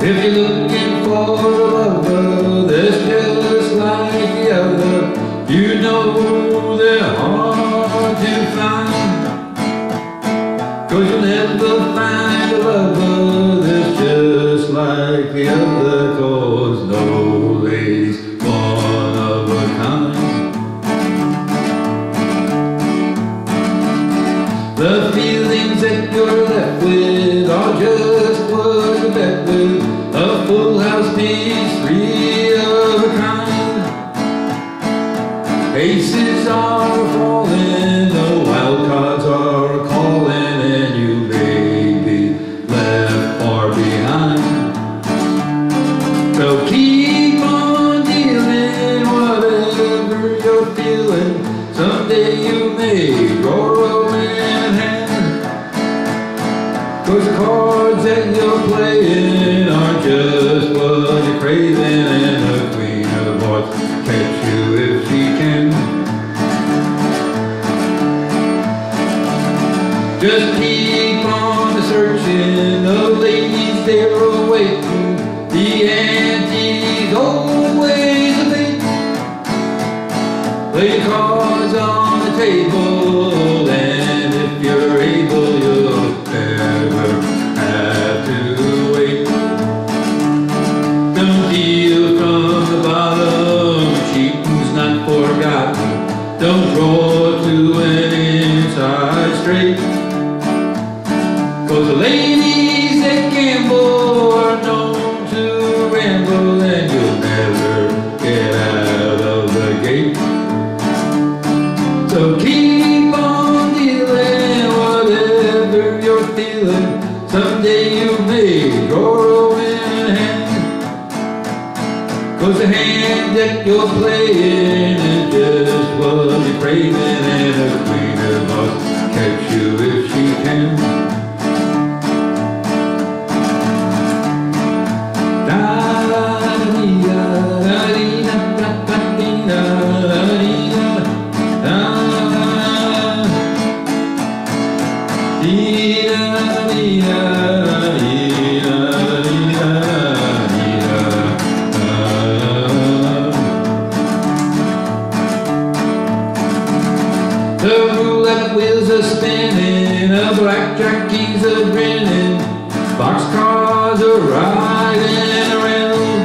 If you're looking for a lover that's just like the other, you know they're hard to find. 'Cause you'll never find a lover that's just like the other, 'cause no lady's one of a kind. The feelings that you're left with are just what you're left with. A full house piece, three of a kind. Aces are falling, the wild cards are calling, and you may be left far behind. So keep on dealing whatever you're feeling. Someday you may grow a man hand. 'Cause the cards that you're playing are just what you're craving, and the Queen of Hearts catch you if she can. Just keep on searching, the ladies they're awaiting, the ante's always a bait. Lay your cards on the table, and if you're able, you'll never have to wait. Don't deal from the bottom, cheating's not forgotten. Don't draw to an inside straight. 'Cause the ladies that gamble are known to ramble, and you'll never get out of the gate. So keep on dealing whatever you're feeling. Someday you may grow in a hand. 'Cause the hand that you're playing is just what you're craving, and the Queen of Hearts catch you if she can. The roulette wheels are spinning, a blackjack keys are grinning, boxcars are riding around.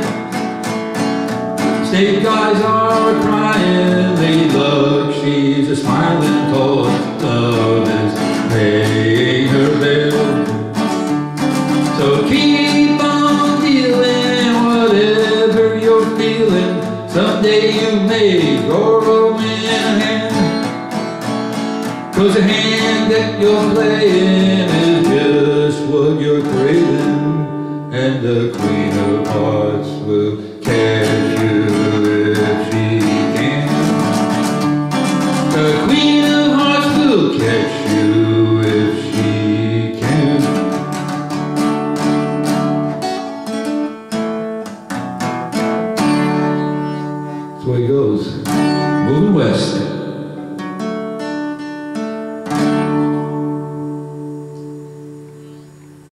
State guys are crying, Lady Luck, she's a smiling, 'cause love is paying her bill. So keep on dealing whatever you're feeling. Someday you may grow in a hand. 'Cause the hand that you're playing is just what you're craving, and the Queen of Hearts will catch